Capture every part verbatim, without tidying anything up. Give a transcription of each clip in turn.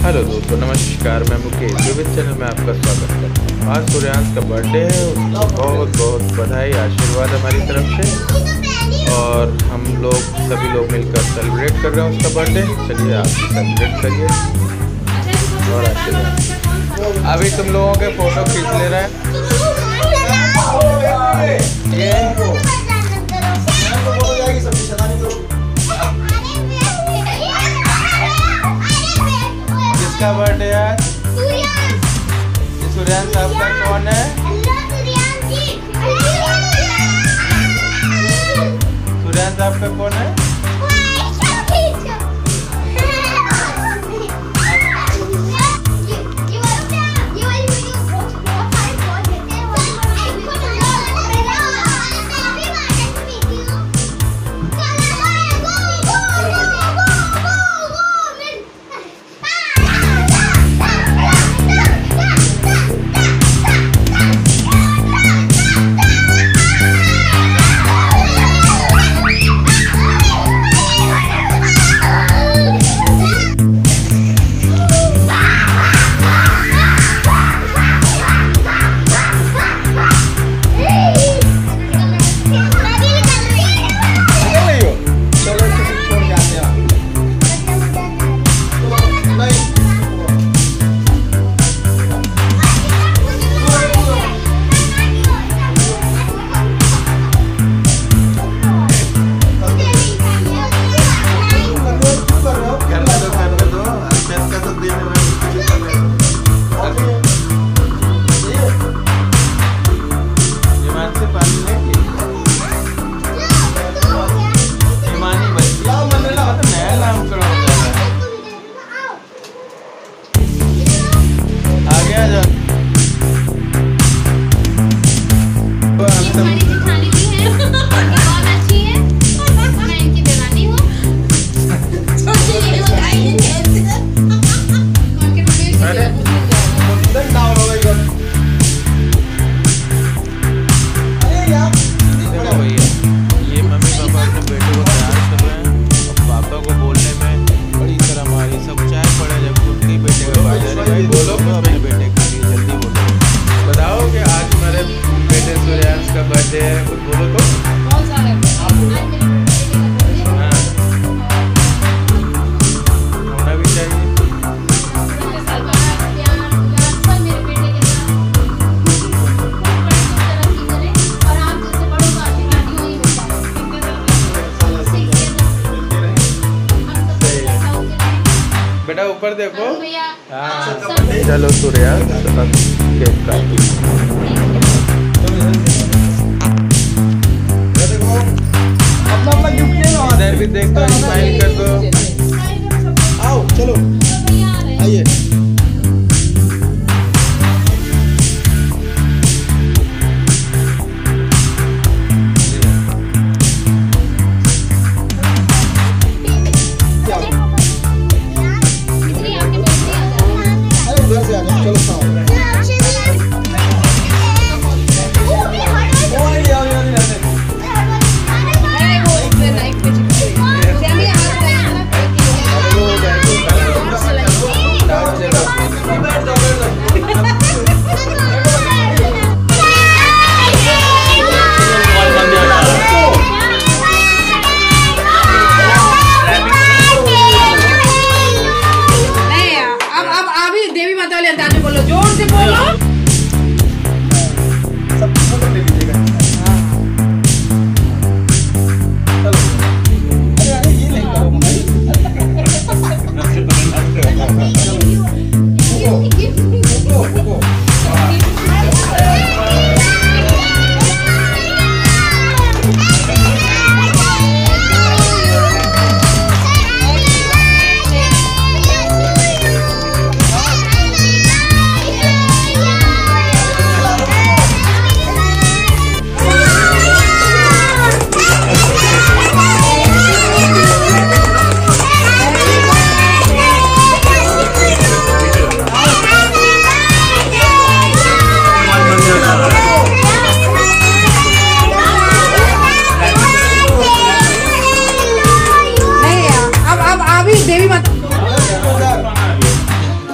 Hello दोस्तों, नमस्कार। मैं मुकेश, यूट्यूब चैनल में आपका स्वागत करता हूँ। आज सूर्यांश का बर्थडे है, उसको बहुत बहुत बधाई, आशीर्वाद हमारी तरफ से। और हम लोग सभी लोग मिलकर सेलिब्रेट कर रहे हैं उसका बर्थडे। चलिए आप भी सेलिब्रेट करिए और आशीर्वाद। अभी तुम लोगों के फोटो खींच ले रहे हैं। ये किसका बर्थडे है? सूर्यांश आपका कौन है? सूर्यांश आपका कौन है? बेटा ऊपर देखो। हाँ। चलो सूर्यांश केक काटो। इधर भी देख दो, स्माइल कर दो। आओ चलो आइए।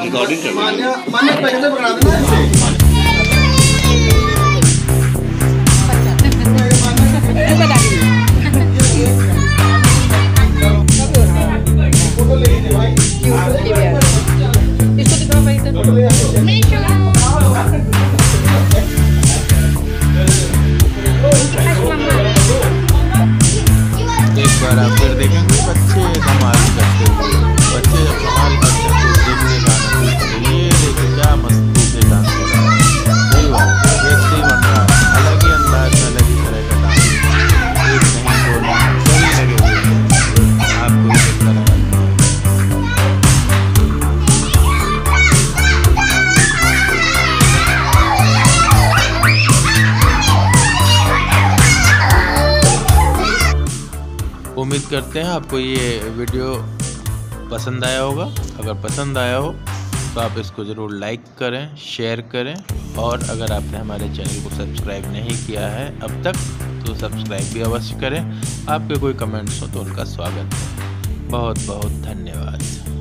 रिकॉर्डिंग कर मान्या मान्या पैसे पकड़ा देना इसे। फोटो ले लीजिए भाई। इसको दिखाओ भाई इधर। एक बार आप फिर देखेंगे बच्चे कमाल करते हुए, बच्चे जब कमाल करते हैं तो देखने का आनंद आता है। ये देखिए क्या मस्ती से डांस हो रहा है, सही बात देखते ही बन रहा है, अलग ही अंदाज में अलग ही तरह का डांस, एक नहीं दो नहीं सभी लगे हुए हैं, आपको भी देखता रहेगा। उम्मीद करते हैं आपको ये वीडियो पसंद आया होगा। अगर पसंद आया हो तो आप इसको ज़रूर लाइक करें, शेयर करें, और अगर आपने हमारे चैनल को सब्सक्राइब नहीं किया है अब तक तो सब्सक्राइब भी अवश्य करें। आपके कोई कमेंट्स हो तो उनका स्वागत है। बहुत बहुत धन्यवाद।